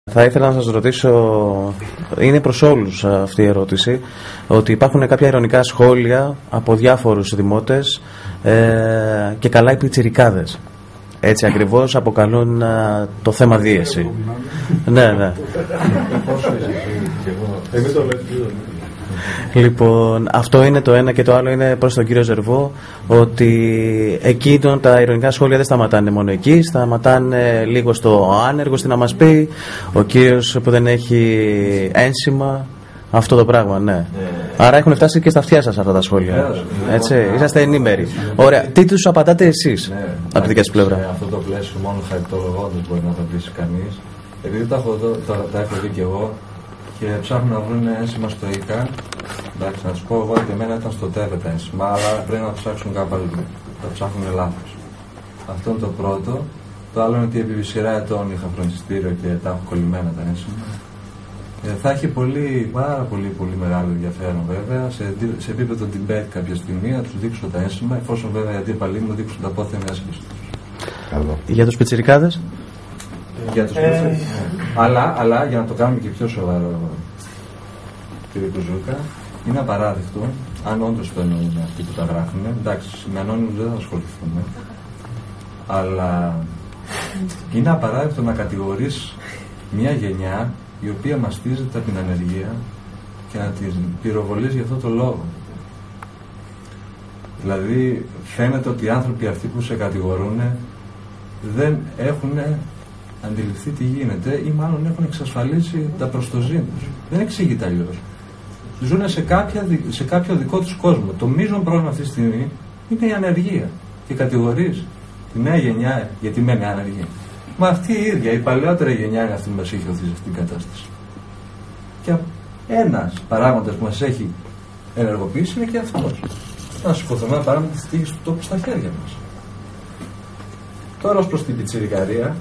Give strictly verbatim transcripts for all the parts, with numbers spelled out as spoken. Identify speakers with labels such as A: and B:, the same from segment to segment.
A: Θα ήθελα να σας ρωτήσω, είναι προς όλους αυτή η ερώτηση, ότι υπάρχουν κάποια ειρωνικά σχόλια από διάφορους δημότες ε, και καλά οι πιτσιρικάδες. Έτσι ακριβώς αποκαλούν α, το θέμα δίεση. Ναι, ναι. Λοιπόν, αυτό είναι το ένα, και το άλλο είναι προς τον κύριο Ζερβό, ότι εκείνον τα ειρωνικά σχόλια δεν σταματάνε μόνο εκεί, σταματάνε λίγο στο άνεργο, στην να μας πει, ο κύριος που δεν έχει ένσημα, αυτό το πράγμα, ναι. Άρα έχουν φτάσει και στα αυτιά σας αυτά τα σχόλια. Έτσι, είσαστε ενήμεροι. Ωραία, τι τους απαντάτε εσείς από τη δικιά σας πλευρά?
B: Σε αυτό το πλαίσιο μόνο χαριτολογώντας μπορεί να το πείσει κανείς, επειδή τα έχω, τα, τα έχω δει και εγώ και ψάχνουν να βρουν ένσημα στο ΙΚΑ. Εντάξει, να σου πω εγώ ότι εμένα ήταν στο ΤΕΒΕ τα ένσημα, αλλά πρέπει να ψάξουν κάπου αλλού. Τα ψάχνουν λάθος. Αυτό είναι το πρώτο. Το άλλο είναι ότι επί σειρά ετών είχα φροντιστήριο και τα έχω κολλημένα τα ένσημα. Ε, θα έχει πολύ, πάρα πολύ, πολύ μεγάλο ενδιαφέρον βέβαια σε, σε επίπεδο debate κάποια στιγμή να τους δείξω τα ένσημα, εφόσον βέβαια οι αντίπαλοι μου δείξουν τα πόθεν άσκηση τους.
A: Για τους πιτσιρικάδες?
B: Για τους ε... ναι. αλλά, αλλά για να το κάνουμε και πιο σοβαρό, κύριε Κουζούκα, είναι απαράδεκτο, αν όντως το εννοούν αυτοί που τα γράφουν, εντάξει, με ανώνυμους δεν θα ασχοληθούμε, αλλά είναι απαράδεκτο να κατηγορείς μια γενιά η οποία μαστίζεται από την ανεργία και να την πυροβολείς για αυτό το λόγο. Δηλαδή φαίνεται ότι οι άνθρωποι αυτοί που σε κατηγορούν δεν έχουν αντιληφθεί τι γίνεται ή μάλλον έχουν εξασφαλίσει τα προστοζήν τους. Δεν εξηγείται αλλιώς. Ζουν σε, κάποια, σε κάποιο δικό τους κόσμο. Το μείζον πρόβλημα αυτή τη στιγμή είναι η ανεργία. Και κατηγορείς τη νέα γενιά γιατί μένει ανεργία. Μα αυτή η ίδια, η παλαιότερη γενιά είναι αυτή που μας έχει οθεί σε αυτήν την κατάσταση. Και ένας παράγοντας που μας έχει ενεργοποιήσει είναι και αυτός. Να σου πω ένα παράδειγμα της τύχης του τόπου στα χέρια μας. Τώρα ως προς την πιτσιρικαρία,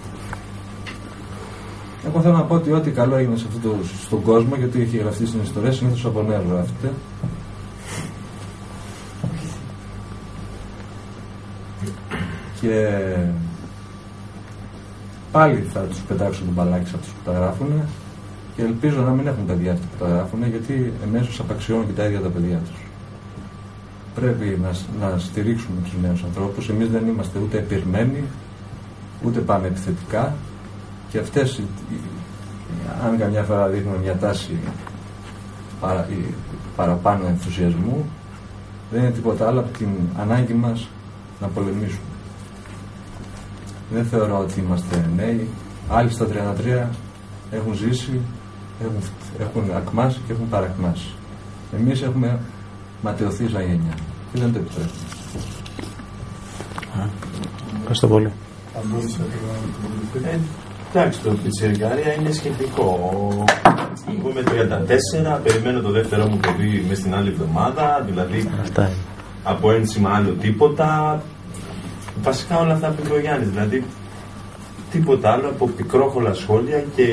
B: εγώ θέλω να πω ότι ό,τι καλό έγινε σε αυτό το, στον κόσμο, γιατί έχει γραφτεί στην ιστορία, συνήθως από νέο γράφεται. Και πάλι θα τους πετάξω τον μπαλάκι σε αυτούς που τα γράφουν και ελπίζω να μην έχουν παιδιά αυτοί που τα γράφουν, γιατί εμέσως απαξιώνουν και τα ίδια τα παιδιά τους. Πρέπει να, να στηρίξουμε τους νέους ανθρώπους. Εμείς δεν είμαστε ούτε επιρμένοι, ούτε πάμε επιθετικά. Και αυτές, αν καμιά φορά δείχνουμε μια τάση παρα, παραπάνω ενθουσιασμού, δεν είναι τίποτα άλλο από την ανάγκη μας να πολεμήσουμε. Δεν θεωρώ ότι είμαστε νέοι. Άλλοι στα τριάντα τρία έχουν ζήσει, έχουν, έχουν ακμάσει και έχουν παρακμάσει. Εμείς έχουμε ματαιωθεί σαν γενιά και δεν το επιτρέπουμε.
A: Ευχαριστώ πολύ.
C: Εντάξει, το πιτσιρικάρια είναι σχετικό. Εγώ είμαι τριάντα τέσσερα, περιμένω το δεύτερο μου παιδί μες την άλλη εβδομάδα, δηλαδή από ένσημα άλλο τίποτα. Βασικά όλα αυτά που είπε ο Γιάννης, δηλαδή τίποτα άλλο από πικρόχολα σχόλια και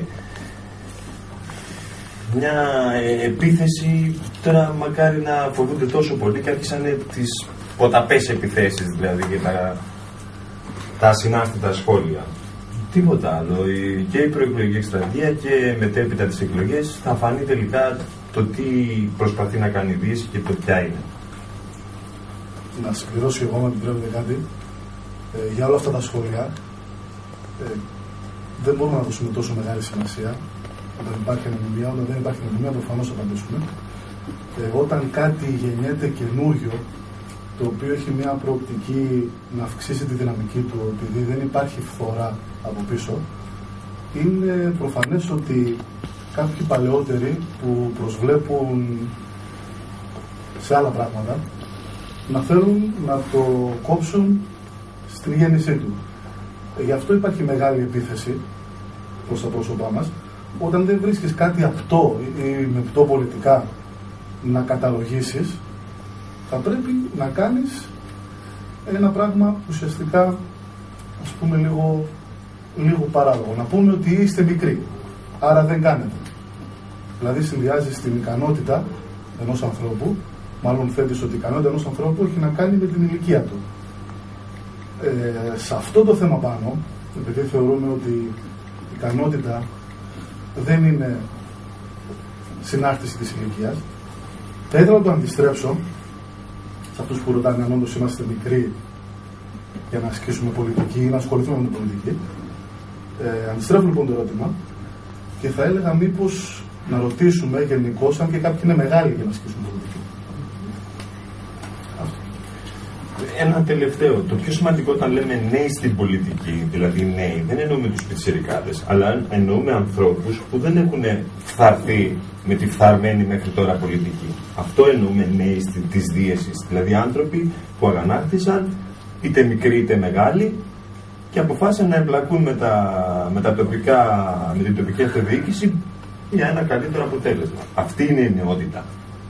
C: μια επίθεση. Τώρα μακάρι να φοβούνται τόσο πολύ και άρχισαν τις ποταπές επιθέσεις, δηλαδή και τα, τα ασυνάρτητα σχόλια. Τίποτα άλλο. Και η προεκλογική εκστρατεία και μετέπειτα τις εκλογές θα φανεί τελικά το τι προσπαθεί να κάνει η Δύση και το ποια είναι.
D: Να συμπληρώσω εγώ, αν επιτρέπετε κάτι, ε, για όλα αυτά τα σχόλια. Ε, δεν μπορούμε να δώσουμε τόσο μεγάλη σημασία όταν υπάρχει ανεμονία. Όταν δεν υπάρχει ανεμονία, προφανώς θα απαντήσουμε. Ε, όταν κάτι γεννιέται καινούριο, το οποίο έχει μια προοπτική να αυξήσει τη δυναμική του, επειδή δεν υπάρχει φθορά από πίσω, είναι προφανές ότι κάποιοι παλαιότεροι που προσβλέπουν σε άλλα πράγματα να θέλουν να το κόψουν στην γέννησή του. Ε, γι' αυτό υπάρχει μεγάλη επίθεση προς τα πρόσωπά μας. Όταν δεν βρίσκεις κάτι απτό ή μεπτό πολιτικά να καταλογίσεις, θα πρέπει να κάνεις ένα πράγμα ουσιαστικά, ας πούμε, λίγο, λίγο παράλογο. Να πούμε ότι είστε μικροί, άρα δεν κάνετε. Δηλαδή συνδυάζεις την ικανότητα ενός ανθρώπου, μάλλον θέτεις ότι η ικανότητα ενός ανθρώπου έχει να κάνει με την ηλικία του. Ε, σε αυτό το θέμα πάνω, επειδή θεωρούμε ότι ικανότητα δεν είναι συνάρτηση της ηλικίας. Θα ήθελα να το αντιστρέψω σε αυτούς που ρωτάνε αν όντως είμαστε μικροί για να ασκήσουμε πολιτική ή να ασχοληθούμε με την πολιτική. Ε, αντιστρέφω λοιπόν το ερώτημα και θα έλεγα μήπως να ρωτήσουμε γενικώς αν και κάποιοι είναι μεγάλοι για να ασκήσουν πολιτική.
C: Ένα τελευταίο. Το πιο σημαντικό όταν λέμε νέοι στην πολιτική, δηλαδή νέοι, δεν εννοούμε τους πιτσιρικάδες, αλλά εννοούμε ανθρώπους που δεν έχουν φθαρθεί με τη φθαρμένη μέχρι τώρα πολιτική. Αυτό εννοούμε νέοι της δίαισης. Δηλαδή άνθρωποι που αγανάκτησαν, είτε μικροί είτε μεγάλοι, και αποφάσισαν να εμπλακούν με, τα, με, τα τοπικά, με την τοπική αυτοδιοίκηση για ένα καλύτερο αποτέλεσμα. Αυτή είναι η νεότητα.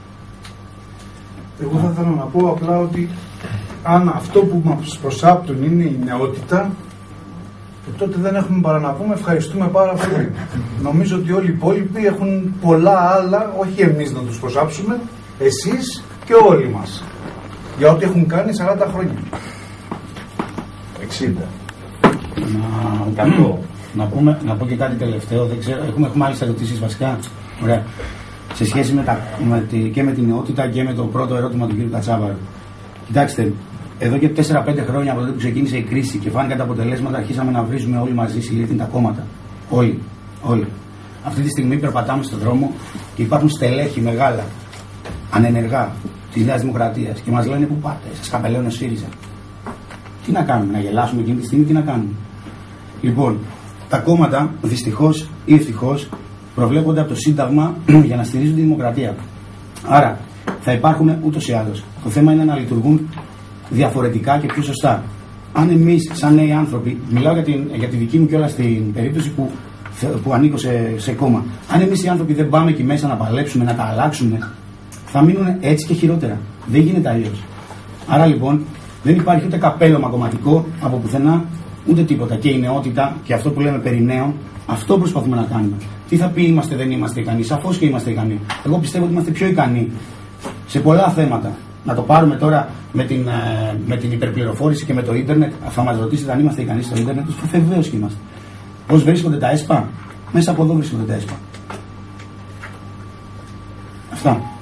E: Εγώ θα ήθελα να πω απλά ότι αν αυτό που μας προσάπτουν είναι η νεότητα, τότε δεν έχουμε παρά να πούμε ευχαριστούμε πάρα πολύ. Νομίζω ότι όλοι οι υπόλοιποι έχουν πολλά άλλα, όχι εμείς να τους προσάψουμε, εσείς και όλοι μας, για ό,τι έχουν κάνει σαράντα χρόνια.
C: εξήντα.
F: Να, να, πούμε, να πω και κάτι τελευταίο, δεν ξέρω, έχουμε, έχουμε άλλες ερωτήσεις βασικά. Ωραία. Σε σχέση με, τα, με τη, και με την νεότητα και με το πρώτο ερώτημα του κ. Κατσάβαρα. Κοιτάξτε, εδώ και τέσσερα πέντε χρόνια από τότε που ξεκίνησε η κρίση και φάνηκαν τα αποτελέσματα, αρχίσαμε να βρίζουμε όλοι μαζί συλλήφθη τα κόμματα. Όλοι. Όλοι. Αυτή τη στιγμή περπατάμε στον δρόμο και υπάρχουν στελέχη μεγάλα, ανενεργά της Νέας Δημοκρατίας και μας λένε πού πάτε, σας καπελώνει ο ΣΥΡΙΖΑ. Τι να κάνουμε, να γελάσουμε εκείνη τη στιγμή, τι να κάνουμε. Λοιπόν, τα κόμματα δυστυχώς ή ευτυχώς προβλέπονται από το Σύνταγμα για να στηρίζουν τη δημοκρατία. Άρα θα υπάρχουν ούτως ή άλλως. Το θέμα είναι να λειτουργούν διαφορετικά και πιο σωστά. Αν εμείς, σαν νέοι άνθρωποι, μιλάω για, την, για τη δική μου κιόλας την περίπτωση που, που ανήκω σε, σε κόμμα, αν εμείς οι άνθρωποι δεν πάμε εκεί μέσα να παλέψουμε, να τα αλλάξουμε, θα μείνουν έτσι και χειρότερα. Δεν γίνεται αλλιώς. Άρα λοιπόν δεν υπάρχει ούτε καπέλωμα κομματικό από πουθενά, ούτε τίποτα. Και η νεότητα και αυτό που λέμε περί νέων, αυτό προσπαθούμε να κάνουμε. Τι θα πει είμαστε, δεν είμαστε ικανοί? Σαφώς και είμαστε ικανοί. Εγώ πιστεύω ότι είμαστε πιο ικανοί σε πολλά θέματα. Να το πάρουμε τώρα με την, με την υπερπληροφόρηση και με το ίντερνετ. Θα μας ρωτήσετε αν είμαστε ικανοί στο ίντερνετ. Βεβαίως και είμαστε. Πώς βρίσκονται τα ΕΣΠΑ? Μέσα από εδώ βρίσκονται τα ΕΣΠΑ. Αυτά.